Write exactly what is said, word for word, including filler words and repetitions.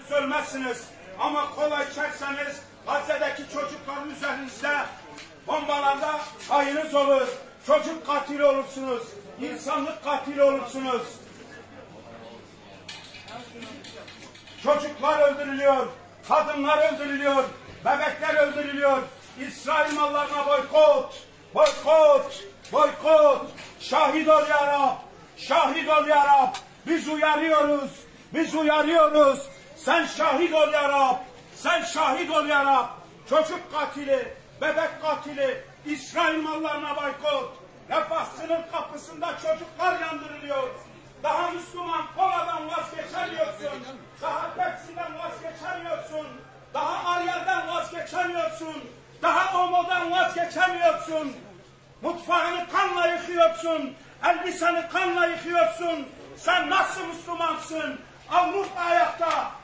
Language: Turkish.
içerseniz ölmezsiniz. Ama kola içerseniz Gazze'deki çocukların üzerinizde bombalarda payınız olur. Çocuk katili olursunuz. İnsanlık katili olursunuz. Çocuklar öldürülüyor. Kadınlar öldürülüyor. Bebekler öldürülüyor. İsrail mallarına boykot. Boykot. Boykot. Şahit ol ya Rab. Şahit ol ya Rab. Biz uyarıyoruz. Biz uyarıyoruz. Sen şahit ol ya Rab. Sen şahit ol ya Rab. Çocuk katili, bebek katili, İsrail mallarına boykot. Refah sınır kapısında çocuklar yandırılıyor. Daha Müslüman koladan vazgeçemiyorsun. Daha Pepsi'den vazgeçemiyorsun. Daha Ariel'den vazgeçemiyorsun. Daha Omo'dan vazgeçemiyorsun. Mutfağını kanla yıkıyorsun. Elbiseni kanla yıkıyorsun. Sen nasıl Müslümansın? Avrupa ayakta,